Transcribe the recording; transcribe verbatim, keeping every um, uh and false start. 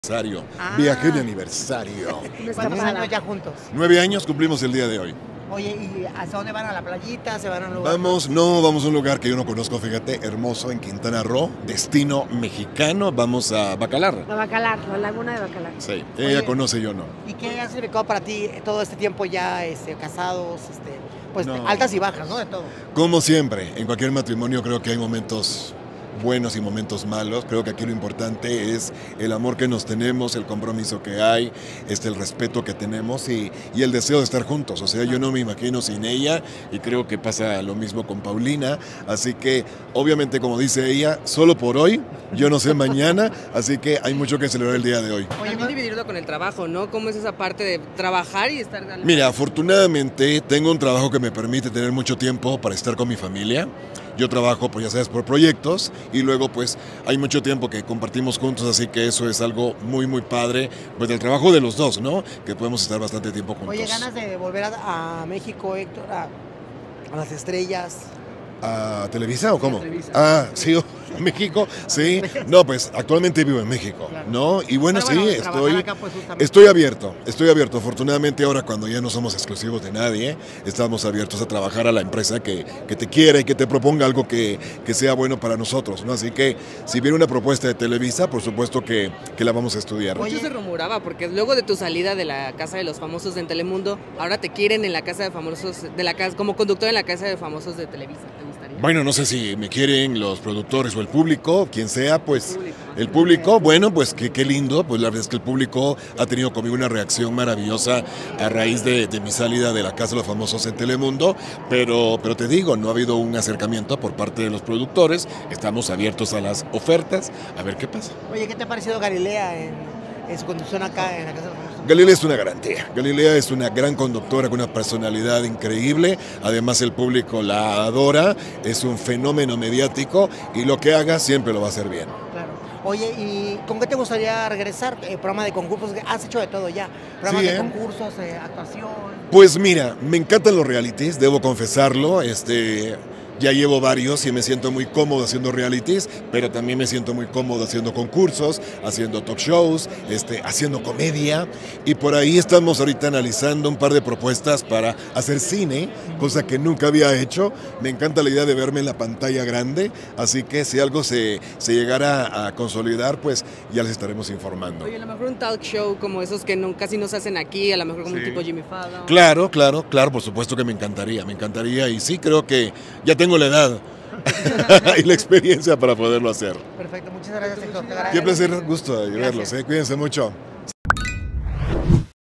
Aniversario, Ah. viaje de aniversario. ¿Cuántos años ya juntos? Nueve años cumplimos el día de hoy. Oye, ¿y hasta dónde van? ¿A la playita? ¿Se van a un lugar? Vamos, no, vamos a un lugar que yo no conozco, fíjate, hermoso en Quintana Roo, destino mexicano, vamos a Bacalar. La Bacalar, la laguna de Bacalar. Sí, Oye, ella conoce, yo no. ¿Y qué ha significado para ti todo este tiempo ya este, casados? Este, pues No. altas y bajas, ¿no? De todo. Como siempre, en cualquier matrimonio creo que hay momentos buenos y momentos malos. Creo que aquí lo importante es el amor que nos tenemos, el compromiso que hay, este, el respeto que tenemos y, y el deseo de estar juntos. O sea, yo no me imagino sin ella y creo que pasa lo mismo con Paulina. Así que, obviamente, como dice ella, solo por hoy, yo no sé mañana, así que hay mucho que celebrar el día de hoy. Oye, también dividirlo con el trabajo, ¿no? ¿Cómo es esa parte de trabajar y estar... Mira, afortunadamente tengo un trabajo que me permite tener mucho tiempo para estar con mi familia. Yo trabajo, pues ya sabes, por proyectos y luego pues hay mucho tiempo que compartimos juntos, así que eso es algo muy, muy padre, pues del trabajo de los dos, ¿no? Que podemos estar bastante tiempo juntos. Oye, ¿ganas de volver a, a México, Héctor? A, a las estrellas. ¿A Televisa o cómo? Televisa. Ah, sí, a México, sí. No, pues actualmente vivo en México, Claro. ¿no? Y bueno, Pero bueno, sí, trabajar estoy, acá, pues, justamente. estoy abierto, estoy abierto. Afortunadamente ahora cuando ya no somos exclusivos de nadie, estamos abiertos a trabajar a la empresa que, que te quiere y que te proponga algo que, que sea bueno para nosotros, ¿no? Así que si viene una propuesta de Televisa, por supuesto que, que la vamos a estudiar. Mucho se rumoraba, porque luego de tu salida de la Casa de los Famosos en Telemundo, ahora te quieren en la Casa de Famosos, de la casa, como conductor en la Casa de Famosos de Televisa. ¿Te gustaría? Bueno, no sé si me quieren los productores o el público, quien sea, pues el público, bueno, pues qué, qué lindo, pues la verdad es que el público ha tenido conmigo una reacción maravillosa a raíz de, de mi salida de la Casa de los Famosos en Telemundo, pero, pero te digo, no ha habido un acercamiento por parte de los productores, estamos abiertos a las ofertas, a ver qué pasa. Oye, ¿qué te ha parecido Galilea en, en su conducción acá en la Casa de los Famosos? Galilea es una garantía. Galilea es una gran conductora con una personalidad increíble. Además, el público la adora. Es un fenómeno mediático y lo que haga siempre lo va a hacer bien. Claro. Oye, ¿y con qué te gustaría regresar? Eh, programa de concursos, has hecho de todo ya. Programas Sí, de ¿eh? concursos, eh, actuación. Pues mira, me encantan los realities, debo confesarlo. Este, ya llevo varios y me siento muy cómodo haciendo realities, pero también me siento muy cómodo haciendo concursos, haciendo talk shows, este, haciendo comedia. Y por ahí estamos ahorita analizando un par de propuestas para hacer cine, cosa que nunca había hecho. Me encanta la idea de verme en la pantalla grande, así que si algo se, se llegara a consolidar, pues ya les estaremos informando. Oye, a lo mejor un talk show como esos que no, casi no se hacen aquí, a lo mejor como Sí. un tipo Jimmy Fallon. Claro, claro, claro, por supuesto que me encantaría, me encantaría y sí creo que ya tengo la edad y la experiencia para poderlo hacer. Perfecto, muchas gracias, Héctor. Te Qué agradezco. placer, gusto de Gracias. verlos, ¿eh? Cuídense mucho.